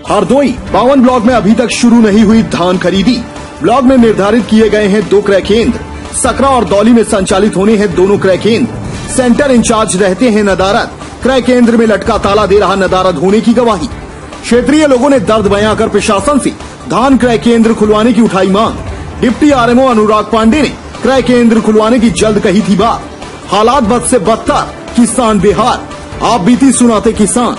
Hardoi 52 block में अभी तक शुरू नहीं हुई धान खरीदी। ब्लॉक में निर्धारित किए गए हैं 2 क्रय केंद्र। सकरा और दौली में संचालित होने हैं दोनों क्रय केंद्र। सेंटर इंचार्ज रहते हैं नदारद। क्रय केंद्र में लटका ताला दे रहा नदारद होने की गवाही। क्षेत्रीय लोगों ने दर्द बयां कर प्रशासन से धान क्रय केंद्र खुलवाने की उठाई मांग। डिप्टी आरएमओ अनुराग पांडे ने क्रय केंद्र खुलवाने की जल्द कही थी बात। हालात बद से बदतर, किसान बेहाल। आप बीती सुनाते किसान।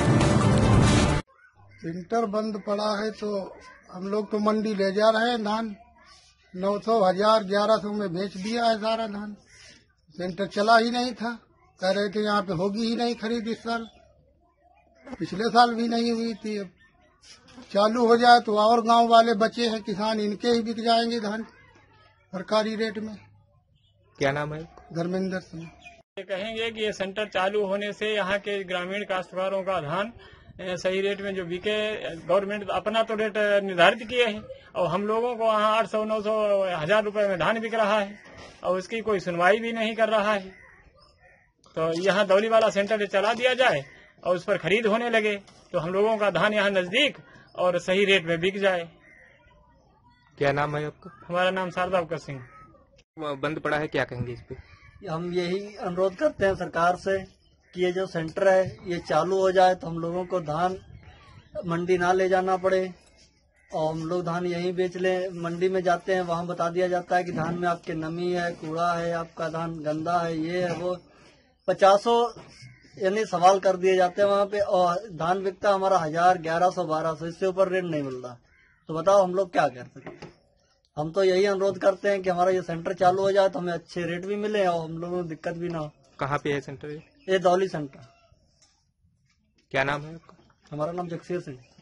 सेंटर बंद पड़ा है तो हम लोग तो मंडी ले जा रहे हैं धान। 900, 1000, 1100 में बेच दिया है सारा धान। सेंटर चला ही नहीं था, कह रहे थे यहाँ पे होगी ही नहीं खरीद इस साल। पिछले साल भी नहीं हुई थी। अब चालू हो जाए तो और गांव वाले बचे हैं किसान, इनके ही बिक जाएंगे धान सरकारी रेट में। क्या नाम है? धर्मेंद्र सिंह। ये कहेंगे कि ये सेंटर चालू होने से यहाँ के ग्रामीण काश्तकारों का धान सही रेट में जो बिके, गवर्नमेंट अपना तो रेट निर्धारित किए है और हम लोगों को वहाँ 800, 900, 1000 रुपए में धान बिक रहा है और उसकी कोई सुनवाई भी नहीं कर रहा है। तो यहाँ दौली वाला सेंटर चला दिया जाए और उस पर खरीद होने लगे तो हम लोगों का धान यहाँ नजदीक और सही रेट में बिक जाए। क्या नाम है आपका? हमारा नाम शारदा सिंह। बंद पड़ा है, क्या कहेंगे इस पे? हम यही अनुरोध करते हैं सरकार से कि ये जो सेंटर है ये चालू हो जाए तो हम लोगों को धान मंडी ना ले जाना पड़े और हम लोग धान यहीं बेच लें। मंडी में जाते हैं, वहाँ बता दिया जाता है कि धान में आपके नमी है, कूड़ा है, आपका धान गंदा है, ये है वो। 50 यानी सवाल कर दिए जाते हैं वहाँ पे और धान बिकता हमारा 1000, 1100, 1200, इससे ऊपर रेट नहीं मिलता। तो बताओ हम लोग क्या कर सकते हैं? हम तो यही अनुरोध करते हैं कि हमारा ये सेंटर चालू हो जाए तो हमें अच्छे रेट भी मिले और हम लोगों को दिक्कत भी ना हो। कहाँ पे है सेंटर? ये दौली सेंटर। क्या नाम है आपका? हमारा नाम जगसीर सिंह।